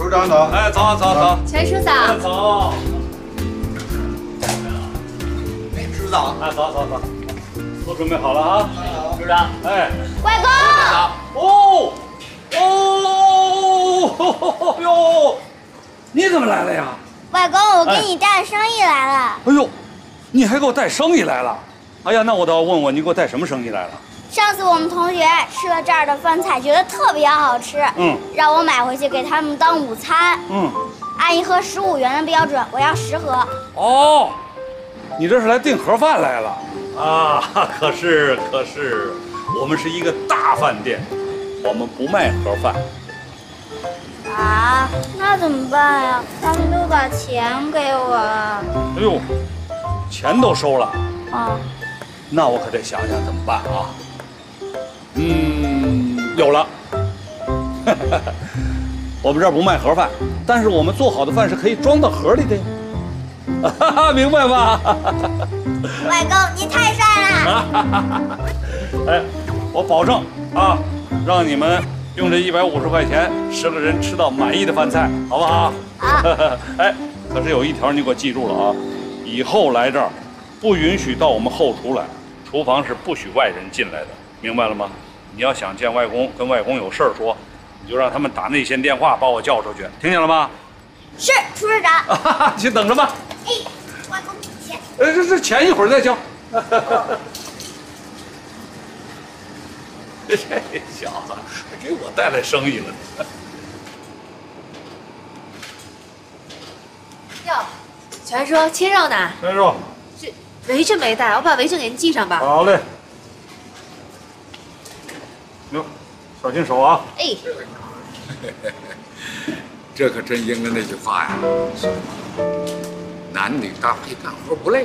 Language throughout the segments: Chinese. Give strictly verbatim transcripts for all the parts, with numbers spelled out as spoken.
处长早。 哎，早早早。 全叔早。 早。 哎，处长。 哎，早早早。都准备好了啊？ 处长。 哎。 外公。 哦。哦哟，你怎么来了呀？ 外公，我给你带生意来了。 哎呦，你还给我带生意来了？哎呀，那我倒要问问你给我带什么生意来了？ 上次我们同学吃了这儿的饭菜，觉得特别好吃，嗯，让我买回去给他们当午餐，嗯，按一盒十五元的标准，我要十盒。 哦，你这是来订盒饭来了啊？可是可是，我们是一个大饭店，我们不卖盒饭。 啊，那怎么办呀？他们都把钱给我了。 哎呦，钱都收了啊？ 那我可得想想怎么办啊。嗯，有了。我们这儿不卖盒饭，但是我们做好的饭是可以装到盒里的呀。明白吧？ 外公，你太帅了！ 哎，我保证啊，让你们用这一百五十块钱，十个人吃到满意的饭菜，好不好？ 好。 哎，可是有一条你给我记住了啊，以后来这儿不允许到我们后厨来，厨房是不许外人进来的，明白了吗？你要想见外公，跟外公有事儿说，你就让他们打内线电话把我叫出去，听见了吗？ 是，厨师长。 去等着吧。 哎，外公，钱。 呃，这这钱一会儿再交。这小子还给我带来生意了呢。 哟，全叔，切肉呢？ 切肉。 这围裙没带，我把围裙给您系上吧。 好嘞。哟，小心手啊！ 哎。 这可真应了那句话呀，男女搭配，干活不累。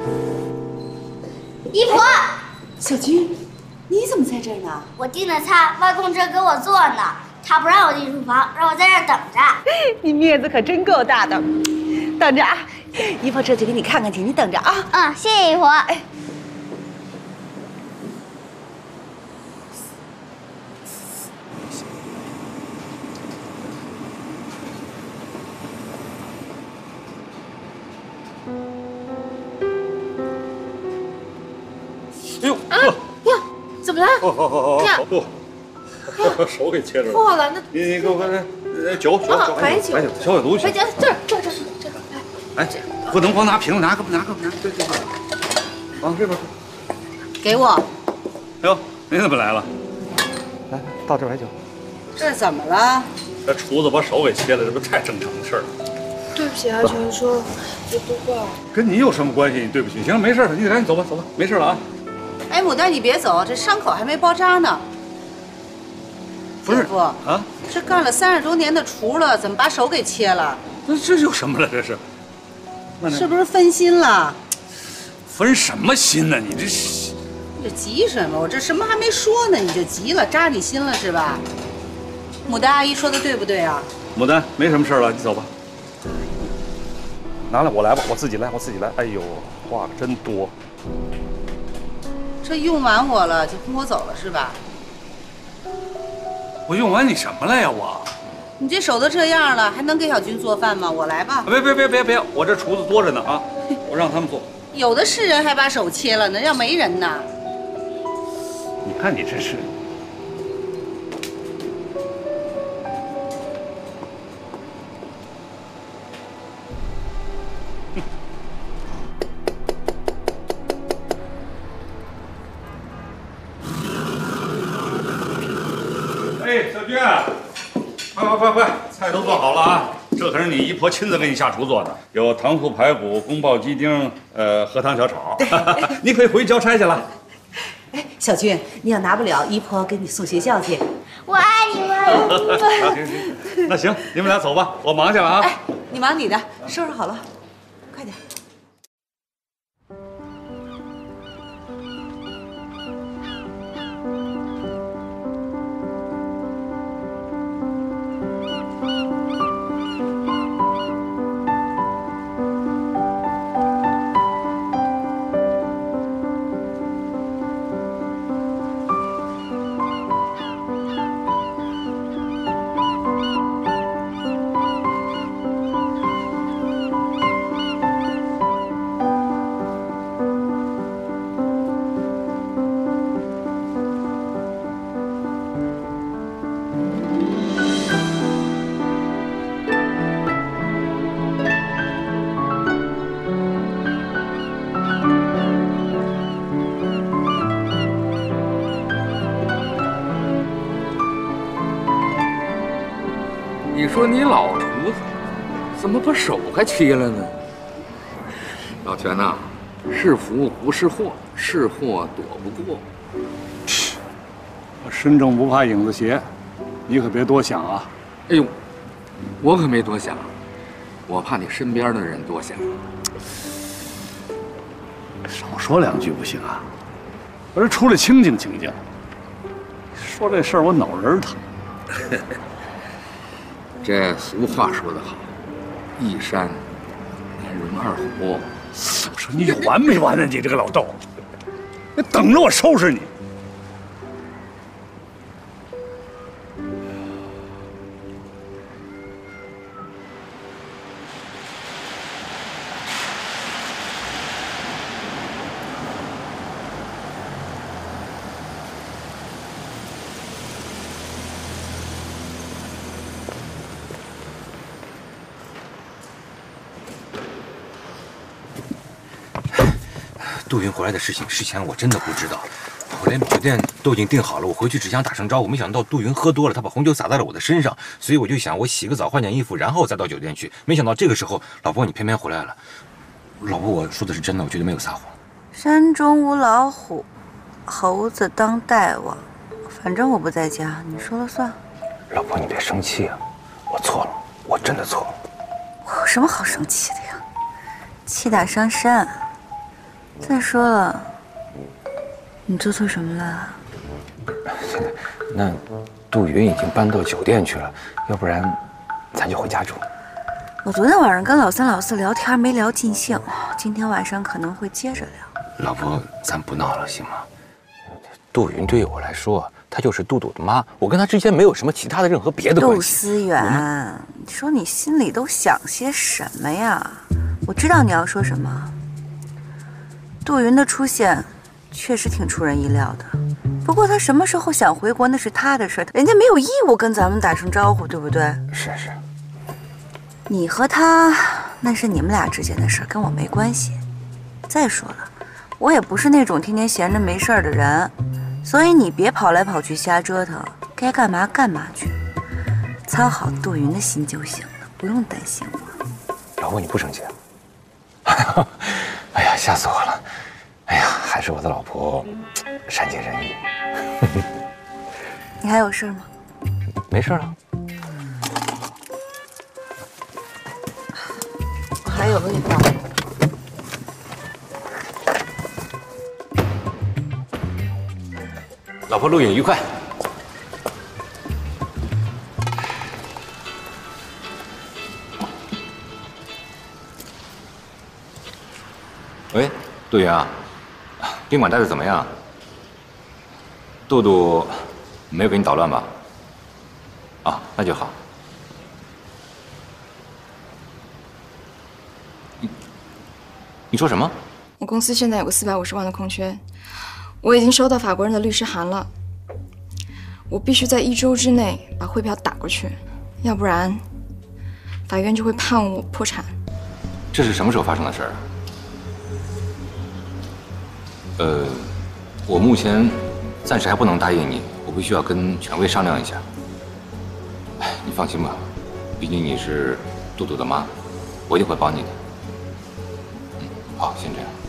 姨婆， 小军，你怎么在这儿呢？ 我订的餐，外公正给我做呢，他不让我进厨房，让我在这儿等着。 你面子可真够大的，等着啊！姨婆这就给你看看去，你等着啊。 嗯，谢谢姨婆。哎。 哎呦啊呀，怎么了？ 哦哦哦呀， 不，手给切着了。 破了，那你你给我看看，呃，酒酒酒， 白酒， 白酒，消消毒去。 白酒，这儿这儿这儿这儿， 哎，不能光拿瓶子，拿个拿个拿，对对对，往这边。 给我。 哎呦，您怎么来了？来，倒这白酒。 这怎么了？ 这厨子把手给切了，这不太正常的事儿了。 对不起啊，全叔，这都怪我。 跟你有什么关系？你对不起。行了，没事了，你赶紧走吧，走吧，没事了啊。 哎，牡丹，你别走，这伤口还没包扎呢。 不是不啊， 这干了三十多年的厨了，怎么把手给切了？ 这这有什么了？这是？ 是不是分心了？ 分什么心呢？你这是？ 你这急什么？我这什么还没说呢，你就急了，扎你心了是吧？牡丹阿姨说的对不对啊？ 牡丹，没什么事了，你走吧。拿来，我来吧，我自己来，我自己来。哎呦，话可真多。 这用完我了，就跟我走了是吧？ 我用完你什么了呀？我， 你这手都这样了，还能给小军做饭吗？我来吧。 别别别别别，我这厨子多着呢啊，我让他们做。 有的是人还把手切了呢，要没人呢。 你看你这是。哎，小军，快快快快，菜都做好了啊！这可是你姨婆亲自给你下厨做的，有糖醋排骨、宫保鸡丁，呃，荷汤小炒。你可以回去交差去了。 哎，小军，你要拿不了，姨婆给你送学校去。 我爱你们。 行行，那行，你们俩走吧，我忙去了啊。 哎，你忙你的，收拾好了，快点。 你说你老厨子怎么把手还切了呢？老全呐，是福不是祸，是祸躲不过。 身正不怕影子斜，你可别多想啊。 哎呦，我可没多想，我怕你身边的人多想。 少说两句不行啊！我这出来清静清静。说这事儿我脑仁疼。 这俗话说得好，一山难容二虎。 我说你有完没完呢？你这个老豆，你等着我收拾你！ 杜云回来的事情，事前我真的不知道，我连酒店都已经订好了，我回去只想打声招呼，没想到杜云喝多了，他把红酒洒在了我的身上，所以我就想我洗个澡换件衣服，然后再到酒店去。没想到这个时候，老婆你偏偏回来了。老婆，我说的是真的，我绝对没有撒谎。 山中无老虎，猴子当大王。反正我不在家，你说了算。 老婆，你别生气啊，我错了，我真的错了。 我有什么好生气的呀？气大伤身。再说了，你做错什么了？ 现在，那杜云已经搬到酒店去了，要不然咱就回家住。 我昨天晚上跟老三老四聊天没聊尽兴，今天晚上可能会接着聊。 老婆，咱不闹了，行吗？杜云对于我来说，她就是杜杜的妈，我跟她之间没有什么其他的任何别的关系。 杜思远，你说你心里都想些什么呀？我知道你要说什么。杜云的出现确实挺出人意料的，不过他什么时候想回国那是他的事，人家没有义务跟咱们打声招呼，对不对？ 是是。 你和他那是你们俩之间的事，跟我没关系。再说了，我也不是那种天天闲着没事儿的人，所以你别跑来跑去瞎折腾，该干嘛干嘛去，操好杜云的心就行了，不用担心我。 老婆，你不生气啊？哎呀，吓死我了！哎呀，还是我的老婆善解人意。 你还有事吗？ 没事了。 我还有个礼包。 老婆，露营愉快。喂，杜云啊，宾馆待的怎么样？杜杜没有给你捣乱吧？啊，那就好。你你说什么？ 我公司现在有个四百五十万的空缺，我已经收到法国人的律师函了，我必须在一周之内把汇票打过去，要不然法院就会判我破产。 这是什么时候发生的事儿？呃，我目前暂时还不能答应你，我必须要跟权威商量一下。哎，你放心吧，毕竟你是杜杜的妈，我一定会帮你的。嗯，好，先这样。